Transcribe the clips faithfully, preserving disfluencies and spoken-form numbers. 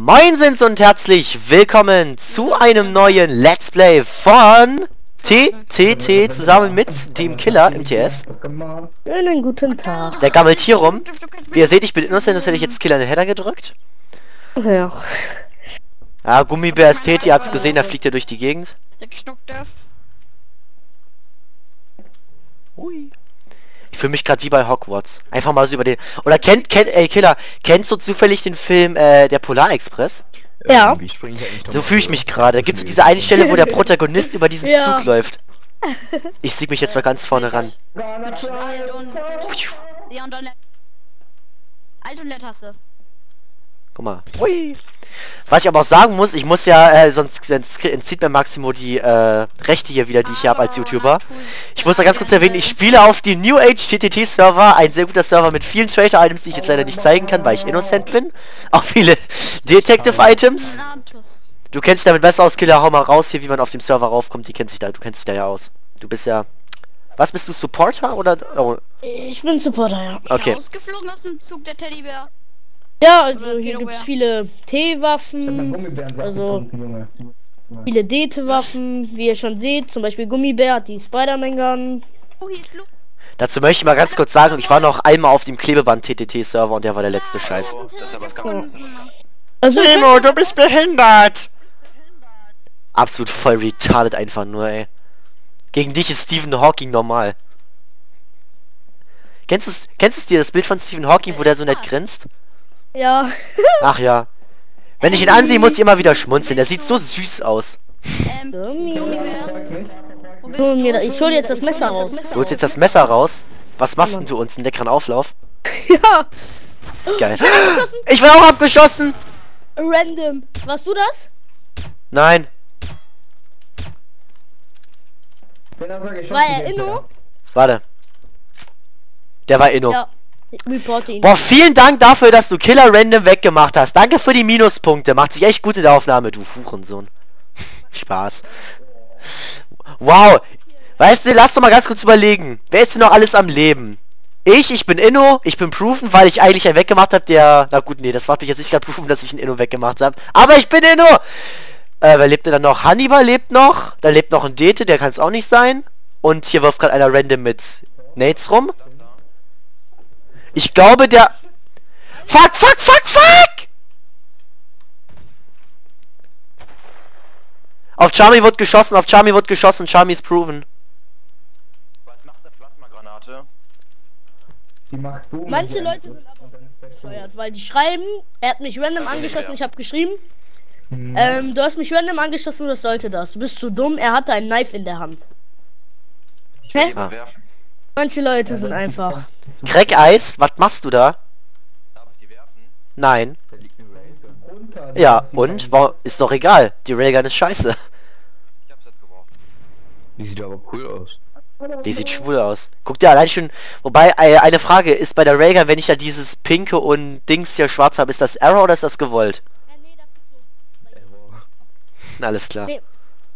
Moinsens und herzlich willkommen zu einem neuen Let's Play von T T T zusammen mit dem Killer im T S. Einen guten Tag. Der gammelt hier rum. Wie ihr seht, ich bin innocent, das hätte ich jetzt Killer in den Header gedrückt. Ja. Ja, Gummibär ist Teti, ihr habt's gesehen, da fliegt er durch die Gegend. Ui. Ich fühle mich gerade wie bei Hogwarts. Einfach mal so über den... Oder kennt, kennt, ey Killer, kennst du zufällig den Film, äh, der Polarexpress? Ja. So fühle ich mich gerade. Da gibt's so diese eine Stelle, wo der Protagonist über diesen Ja. Zug läuft. Ich sieg mich jetzt mal ganz vorne ran. Alt und... Ja, und dann... Alt und Leertaste. Guck mal. Hui. Was ich aber auch sagen muss, ich muss ja, äh, sonst, sonst entzieht mir Maximo die äh, Rechte hier wieder, die ich hier habe als YouTuber. Ich muss da ganz kurz erwähnen, ich spiele auf dem New Age T T T Server, ein sehr guter Server mit vielen Traitor-Items, die ich jetzt leider nicht zeigen kann, weil ich innocent bin. Auch viele Detective-Items. Du kennst dich damit besser aus, Killer, hau mal raus hier, wie man auf dem Server raufkommt, die kennt sich da, du kennst dich da ja aus. Du bist ja... Was, bist du Supporter oder... Oh. Ich bin Supporter, ja. Okay. Ausgeflogen aus dem Zug, der Teddybär. Ja, also hier gibt es viele T-Waffen, also viele Dete-Waffen, wie ihr schon seht. Zum Beispiel Gummibär hat die Spider-Man-Gun. Oh, hier ist Blue. Dazu möchte ich mal ganz kurz sagen, ich war noch einmal auf dem Klebeband T T T Server und der war der letzte Scheiß. Also ich Nemo, du bist behindert! Absolut voll retarded einfach nur, ey. Gegen dich ist Stephen Hawking normal. Kennst du kennst du dir das Bild von Stephen Hawking, wo der so nett grinst? ja. Ach ja. Wenn ich ihn ansehe, muss ich immer wieder schmunzeln. Der sieht so süß aus. Ähm, Gummi. Gummibär. Wo bist Hol mir du? da- Ich hole jetzt das Messer raus. Du holst jetzt das Messer raus. Was machst denn du uns? Einen leckeren Auflauf? Ja. Geil. Abgeschossen? Ich war auch abgeschossen! Random. Warst du das? Nein. War er Inno? Warte. Der war Inno. Ja. Reporte ihn. Boah, vielen Dank dafür, dass du Killer random weggemacht hast. Danke für die Minuspunkte. Macht sich echt gut in der Aufnahme, du Hurensohn. Spaß. Wow. Weißt du, lass doch mal ganz kurz überlegen. Wer ist denn noch alles am Leben? Ich, ich bin Inno. Ich bin Proven, weil ich eigentlich einen weggemacht habe, der... Na gut, nee, das macht mich jetzt nicht gerade Proven, dass ich einen Inno weggemacht habe. Aber ich bin Inno! Äh, wer lebt denn dann noch? Hannibal lebt noch. Da lebt noch ein Dete, der kann es auch nicht sein. Und hier wirft gerade einer random mit Nades rum. Ich glaube, der... Fuck, fuck, fuck, fuck! Auf Charmy wird geschossen, auf Charmy wird geschossen, Charmy ist proven. Was macht eine Plasmagranate? Die macht Boom. Manche Leute sind aber bescheuert, weil die schreiben, er hat mich random angeschossen, ich habe geschrieben, ähm, du hast mich random angeschossen, was sollte das? Bist du dumm? Er hatte ein Knife in der Hand. Ich will Hä? jemanden werfen. Manche Leute sind einfach. Crack-Eis, was machst du da? Darf ich die werfen? Nein. Da liegt eine Rail. Ja, und? Warum? Ist doch egal. Die Railgun ist scheiße. Ich hab's jetzt geworfen. Die sieht aber cool aus. Die sieht schwul aus. Guck dir allein schon... Wobei, äh, eine Frage ist bei der Railgun, wenn ich da dieses pinke und Dings hier schwarz habe, ist das Error oder ist das gewollt? Alles klar. Nee.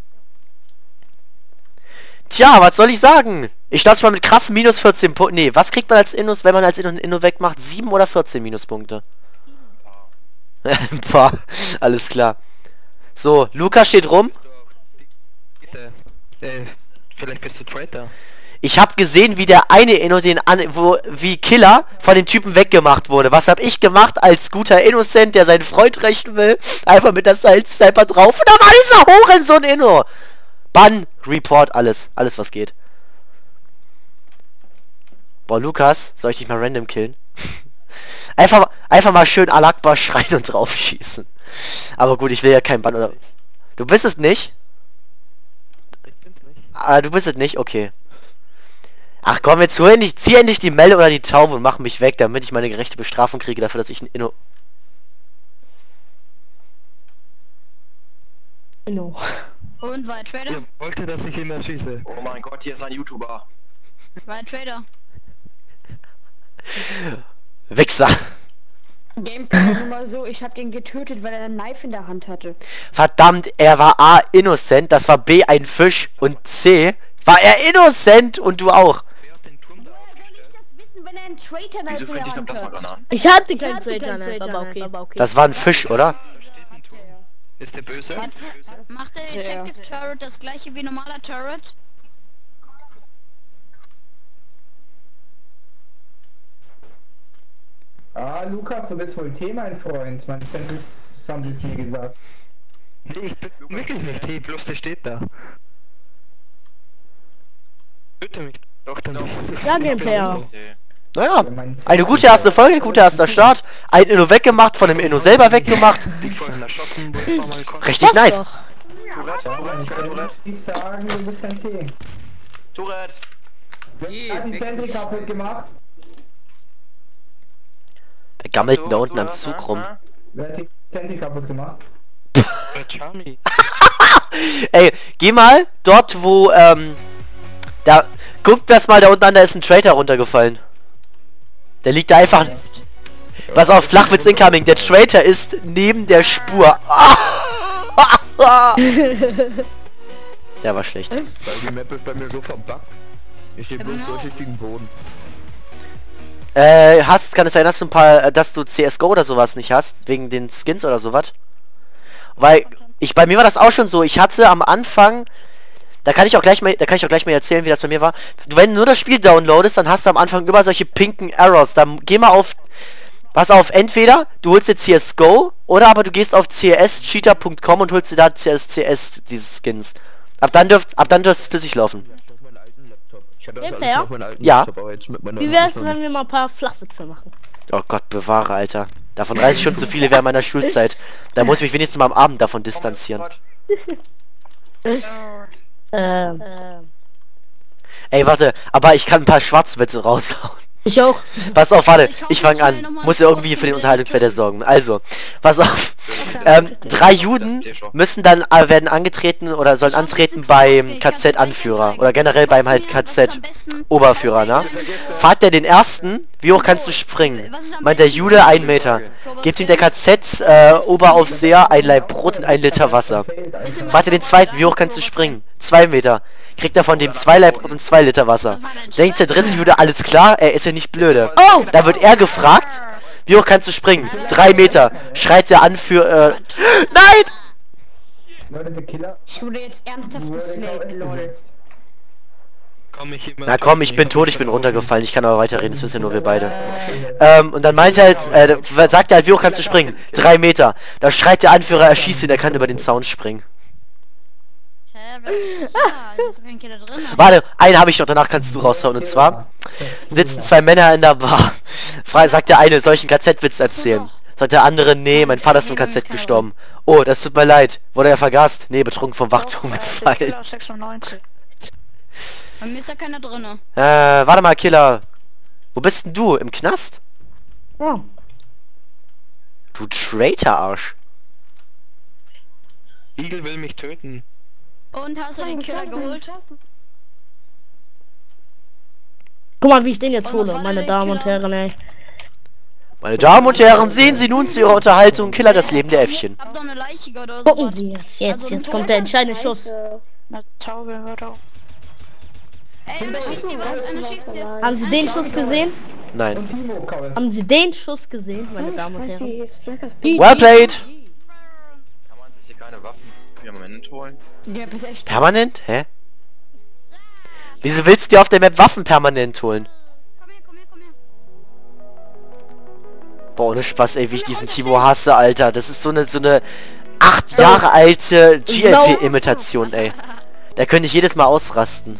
Tja, was soll ich sagen? Ich starte schon mal mit krassen minus vierzehn Punkten. Nee, was kriegt man als Innos, wenn man als Inno, Inno wegmacht? sieben oder vierzehn Minuspunkte? Ein paar. Alles klar. So, Luca steht rum. Bitte. Äh, vielleicht bist du Traitor. Ich habe gesehen, wie der eine Inno den an, wo wie Killer von dem Typen weggemacht wurde. Was habe ich gemacht als guter Innocent, der seinen Freund rächen will? Einfach mit der Sniper drauf. Und da war dieser Hurensohn Inno. Bann, Report, alles. Alles, was geht. Boah, Lukas, soll ich dich mal random killen? einfach, einfach mal schön Al-Akbar schreien und drauf schießen. Aber gut, ich will ja keinen Bann oder... Du bist es nicht? Ich bin's nicht. Ah, du bist es nicht? Okay. Ach komm, jetzt hol endlich, zieh endlich die Melle oder die Taube und mach mich weg, damit ich meine gerechte Bestrafung kriege dafür, dass ich ein Inno... Inno. Und war er Trader? Ihr wollte, dass ich ihn erschieße. Oh mein Gott, hier ist ein YouTuber. War er Trader? Wichser. Gameplay war nun mal so, ich habe den getötet, weil er ein Knife in der Hand hatte. Verdammt, er war A, innocent, das war B, ein Fisch und C, war er innocent und du auch. Wer hat den Turm da Woher soll ich aufgestellt? das wissen, wenn er einen Traitor Wieso Knife in finde ich der eine Hand hat? Plasmagranate? Ich hatte keinen Traitor, aber okay. Das war ein Fisch, oder? Steht Ist der böse? Warte, macht der Detective Turret das gleiche wie normaler Turret? Ah, Lukas, du bist wohl T, mein Freund. Man das haben sie es mir gesagt. Nee, ich bin wirklich nicht T, bloß der steht da. Bitte mich doch dann noch. Ja, Gameplayer. Naja, eine gute erste Folge, guter erster Start. Ein Inno weggemacht, von dem Inno selber weggemacht. Die vorhin erschossen, wo ich mal konnte. Richtig nice. Doch. Ich sagen, du bist ein T. Tourette! Wer hat die Sentry kaputt gemacht? Der gammelt da unten am Zug rum. Wer hat die Sentry kaputt gemacht? Charmy. Ey, geh mal dort, wo, ähm, da, guck das mal, da unten an, da ist ein Traitor runtergefallen. Der liegt da einfach... Pass auf, Flachwitz incoming. Der Traitor ist neben der Spur. Der war schlecht. Weil die Map ist bei mir so verbuggt. Ich stehe bloß durchsichtigen Boden. Äh, hast, kann es sein, dass du ein paar, dass du C S G O oder sowas nicht hast? Wegen den Skins oder sowas? Weil, ich, bei mir war das auch schon so. Ich hatte am Anfang... Da kann ich auch gleich mal, da kann ich auch gleich mal erzählen, wie das bei mir war. Wenn du nur das Spiel downloadest, dann hast du am Anfang immer solche pinken Arrows. Dann geh mal auf, pass auf, entweder du holst dir C S G O oder aber du gehst auf c s cheater punkt com und holst dir da C S C S diese Skins. Ab dann dürft, ab dann dürfte es durchlaufen. Gameplayer? Ja. Wie wär's, wenn wir mal ein paar Flachwitze machen? Oh Gott, bewahre, Alter. Davon reiß ich schon zu viele während meiner Schulzeit. Da muss ich mich wenigstens mal am Abend davon distanzieren. Ähm. Ey, warte, aber ich kann ein paar Schwarzwitze raushauen. Ich auch. Pass auf, warte, ich fange an. Muss ja irgendwie für den Unterhaltungswert sorgen. Also, pass auf. Ähm, drei Juden müssen dann äh, werden angetreten oder sollen antreten beim K Z-Anführer oder generell beim halt K Z-Oberführer, ne? Fragt er den ersten, wie hoch kannst du springen? Meint der Jude, ein Meter. Gibt ihm der K Z-Oberaufseher ein Laib Brot und ein Liter Wasser. Fragt er den zweiten, wie hoch kannst du springen? Zwei Meter. Kriegt er von dem zwei Laib Brot und zwei Liter Wasser. Denkt der dritte Jude, alles klar, er ist ja nicht blöde. Oh! Da wird er gefragt, wie hoch kannst du springen? Drei Meter. Schreit der Anführer, äh, nein! Leute, der Killer Ich wurde jetzt ernsthaft wurde gesnaked, Leute. Komm ich immer. Na komm, ich bin tot, ich bin runtergefallen, ich kann aber weiterreden, das wissen ja nur wir beide. Ähm, und dann meint er halt, äh, sagt er halt, wie hoch kannst du springen? Drei Meter. Da schreit der Anführer, er schießt ihn, er kann über den Zaun springen. Hä, wer ist da? Ist kein Killer drin? Warte, einen habe ich noch, danach kannst du raushauen. Und zwar sitzen zwei Männer in der Bar. Frage, sagt der eine, soll ich einen K Z-Witz erzählen? Sagt der andere, nee, mein Vater ist im K Z gestorben. Oh, das tut mir leid. Wurde er vergast? Nee, betrunken vom Wachturm gefallen. Bei mir ist da keiner drin. Äh, warte mal, Killer. Wo bist denn du? Im Knast? Ja. Du Traitor-Arsch. Eagle will mich töten. Und hast du den Killer geholt? Guck mal, wie ich den jetzt Und was hole, war meine der Damen und Killer? Herren, ey. Meine Damen und Herren, sehen Sie nun zu Ihrer Unterhaltung Killer das Leben der Äffchen. Hab doch eine Leiche oder so. Gucken Sie jetzt, jetzt, Also, jetzt kommt der entscheidende Schuss. Na, Taube, hört auf. Ey, einer schießt die Wand, einer schießt die. Haben Sie den Schuss gesehen? Nein. und Timo kauft. Haben Sie den Schuss gesehen, meine Damen und Herren? Well played. Kann man sich hier keine Waffen permanent holen? Der bist echt. Permanent? Hä? Wieso willst du dir auf der Map Waffen permanent holen? Komm her, komm her, komm her. Boah, ohne Spaß, ey, wie ich diesen Timo hasse, Alter. Das ist so eine, so eine acht Jahre alte G L P-Imitation, ey. Da könnte ich jedes Mal ausrasten.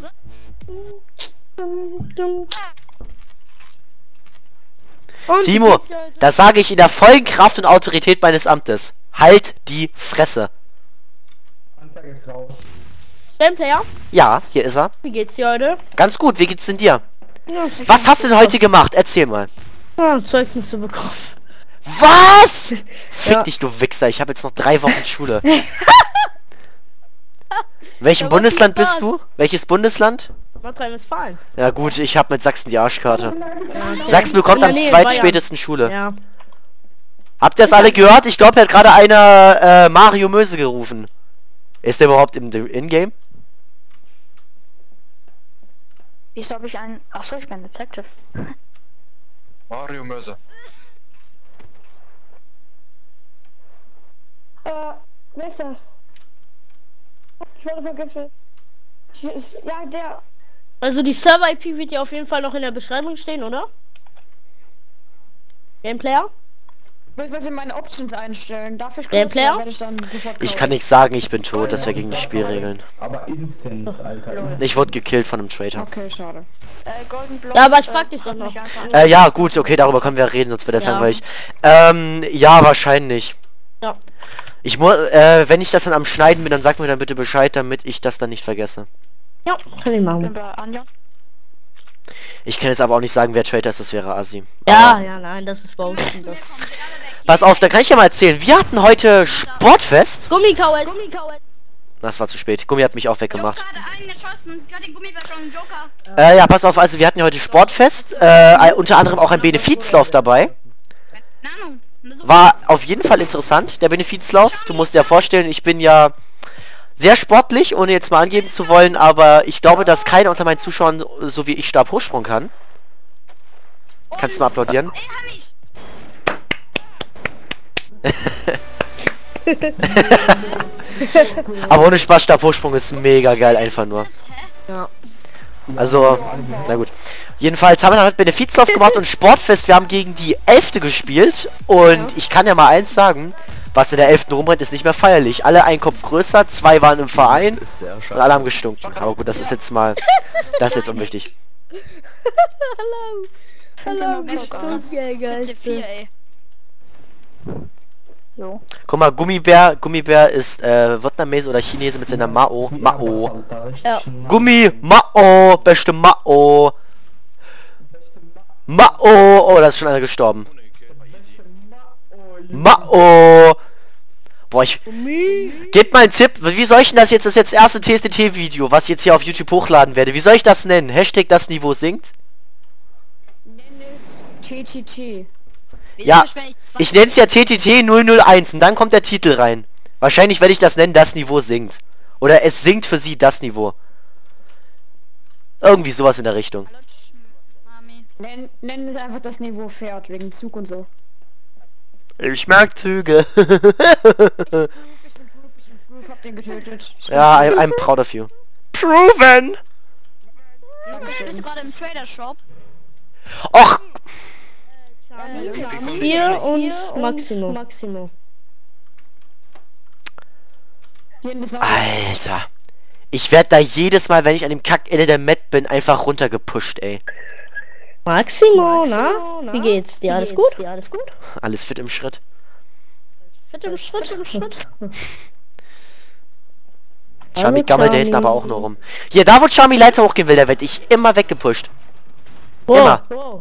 Und Timo, wie geht's dir heute? das sage ich in der vollen Kraft und Autorität meines Amtes. Halt die Fresse. Anzeige ist raus. Gameplayer, Ja, hier ist er. wie geht's dir heute? Ganz gut, wie geht's denn dir? Ja, Was hast du denn heute gemacht? Erzähl mal. ja, Zeugnisse bekommen. Was? Fick Ja. dich, du Wichser. Ich habe jetzt noch drei Wochen Schule. In welchem Ja, Bundesland was bist du? Welches Bundesland? Nordrhein-Westfalen. Ja gut, ich habe mit Sachsen die Arschkarte. Ja, okay. Sachsen bekommt In der am Nähe, zweitspätesten Schule. Ja. Habt ihr das alle gehört? Ich glaube, hat gerade einer äh, Mario Möse gerufen. Ist der überhaupt im im Ingame? Wieso habe ich einen. Achso, ich bin Detective. Mario Möse. Äh, Wer ist das? Ich wurde vergiftet. Ich, ich, ja, der. Also die Server-I P wird ja auf jeden Fall noch in der Beschreibung stehen, oder? Gameplayer? Ich muss was in meine Options einstellen. Darf ich Gameplayer? werde ich dann sofort Ich kaufen. kann nichts sagen, ich bin tot, das wäre gegen die Spielregeln. Aber instant, Alter. Ich wurde gekillt von einem Traitor. Okay, schade. Äh, Golden Block. Ja, aber ich frag dich doch noch. Äh, ja, gut, okay, darüber können wir reden, sonst wird das Ja. langweilig. Ähm, ja, wahrscheinlich. Ja. Ich muss, äh, wenn ich das dann am Schneiden bin, dann sag mir dann bitte Bescheid, damit ich das dann nicht vergesse. Ja, kann ich machen. Ich kann jetzt aber auch nicht sagen, wer Traitor ist, das wäre Asi. Ja, Aber ja, nein, das ist Ghost. Das. pass auf, da kann ich ja mal erzählen. Wir hatten heute Sportfest. Gummikaues. Das war zu spät. Gummi hat mich auch weggemacht. Joker hat einen geschossen. Hat den Gummibär schon Joker. Äh, ja, pass auf, also wir hatten ja heute Sportfest. Äh, unter anderem auch ein Benefizlauf dabei. Keine Ahnung. So War auf jeden Fall interessant, der Benefizlauf. Du musst dir ja vorstellen, ich bin ja sehr sportlich, ohne jetzt mal angeben zu wollen, aber ich glaube, dass keiner unter meinen Zuschauern so, so wie ich Stabhochsprung kann. Kannst du mal applaudieren? Ey, hab ich. Aber ohne Spaß, Stabhochsprung ist mega geil, einfach nur. Ja. Also, na gut. Jedenfalls haben wir dann halt Benefizlauf gemacht und Sportfest. Wir haben gegen die Elfte gespielt. Und ich kann ja mal eins sagen, was in der Elften rumrennt, ist nicht mehr feierlich. Alle einen Kopf größer, zwei waren im Verein und alle haben gestunken. Aber gut, das ist jetzt mal, das ist jetzt unwichtig. Hallo, Bitte vier, ey. Guck mal, Gummibär, Gummibär ist äh, Vietnamese oder Chinese mit seiner Mao. Mao. Ja. Gummi, Mao, beste Mao. Mao. Oh, da ist schon einer gestorben. Mao. Boah, ich... Gebt mal einen Tipp. Wie soll ich denn das jetzt, das jetzt erste T S D T-Video, was ich jetzt hier auf YouTube hochladen werde, wie soll ich das nennen? Hashtag das Niveau sinkt? Nenn es T T T. Ja, ich nenne es ja T T T null null eins und dann kommt der Titel rein. Wahrscheinlich werde ich das nennen, das Niveau sinkt. Oder es sinkt für sie das Niveau. Irgendwie sowas in der Richtung. Nenn, nenn es einfach das Niveau Pferd, wegen Zug und so. Ich mag Züge. Ich hab den getötet. Ja, I'm, I'm proud of you. Proven! Du bist gerade im Trader Shop. Och! Hier und Maximo. Maximo. Alter. Ich werde da jedes Mal, wenn ich an dem Kackende der Met bin, einfach runtergepusht, ey. Maximo, na? Wie geht's dir? Alles gut? Ja, alles gut. Alles fit im Schritt. Fit im Schritt, im Schritt. Charmy gammelt da hinten aber auch nur rum. Hier, da wo Charmy Leiter hochgehen will, da werd ich immer weggepusht. Wow. Immer. Wow.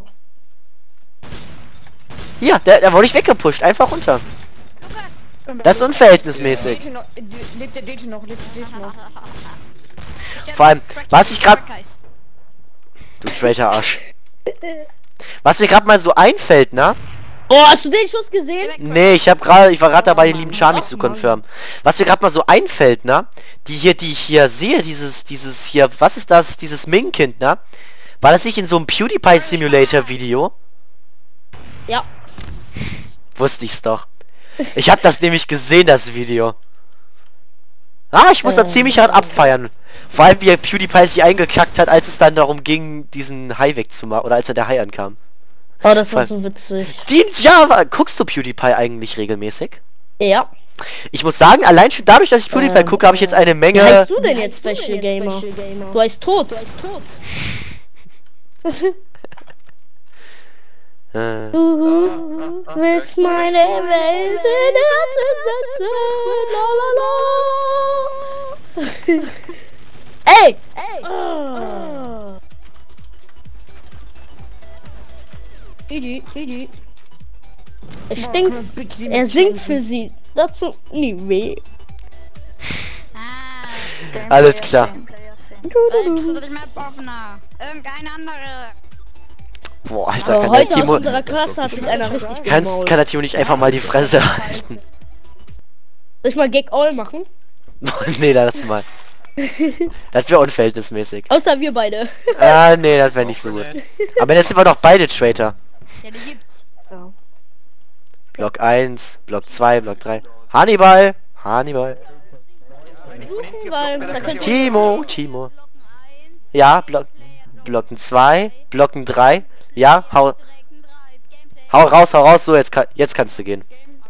Hier, da, da wurde ich weggepusht. Einfach runter. Das ist unverhältnismäßig. Lebt der Dete noch, lebt der Dete noch. Vor allem, was ich gerade... Du Traitor Arsch. Was mir gerade mal so einfällt, ne? Oh, hast du den Schuss gesehen? Nee, ich habe gerade, ich war gerade dabei, den lieben Charmy zu confirmen. Was mir gerade mal so einfällt, ne? Die hier, die ich hier sehe, dieses, dieses hier, was ist das? Dieses Ming-Kind, ne? War das nicht in so einem PewDiePie Simulator Video? Ja. Wusste ich's doch. Ich habe das nämlich gesehen, das Video. Ah, ich muss da ziemlich hart abfeiern. Vor allem, wie PewDiePie sich eingekackt hat, als es dann darum ging, diesen Hai wegzumachen. Oder als er der Hai ankam. Oh, das war so witzig. Die Java. Guckst du PewDiePie eigentlich regelmäßig? Ja. Ich muss sagen, allein schon dadurch, dass ich PewDiePie Ähm, gucke, habe ich jetzt eine Wie Menge... heißt du denn jetzt, Special Gamer? Du heißt Tot. Äh, Du willst meine Welt in Herzen setzen. Lalalala. Ey! Ey! Oh. Idi, Idi. Er stinkt. Er singt für sie. Dazu nie weh. Ah. alles klar. Äh, Map offener. Irgendeine andere. Boah, Alter, Oh, kann der heute aus Timo... unserer Klasse hat sich einer richtig Kannst, gemault. kann der Timo nicht einfach mal die Fresse halten? Soll ich mal Gag All machen? Nee, lass mal. Das wäre unverhältnismäßig. Außer wir beide. Ah, nee, das wäre nicht so gut. Aber jetzt sind wir doch beide Traitor. Ja, die gibt's. Block eins, Block zwei, Block drei. Hannibal! Hannibal. Suchen, weil da könnt ihr... Timo, Timo. Ja, Block, Blocken zwei, Blocken drei. Ja, hau, hau raus, hau raus. So, jetzt, kann, jetzt kannst du gehen.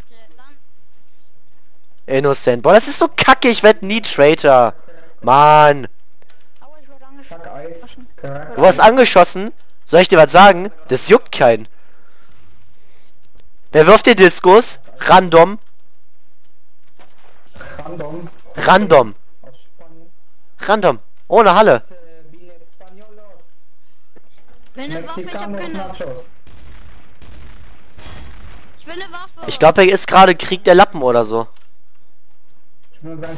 Innocent. Boah, das ist so kacke. Ich werd nie Traitor. Mann. Fuck Eis. Du warst angeschossen. Soll ich dir was sagen? Das juckt keinen. Wer wirft dir Diskus? Random. Random. Random. Aus Spanien. Random. Ohne Halle. Äh, wie Españolos. Will eine Waffe, ich hab Mexicanos keine. Nachos. Ich will eine Waffe. Ich glaube, hier ist gerade Krieg der Lappen oder so. Ich will nur sagen,